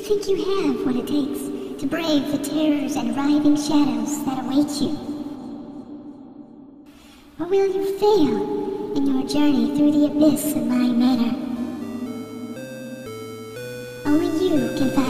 think you have what it takes to brave the terrors and writhing shadows that await you? Or will you fail in your journey through the abyss of my manor? Only you can find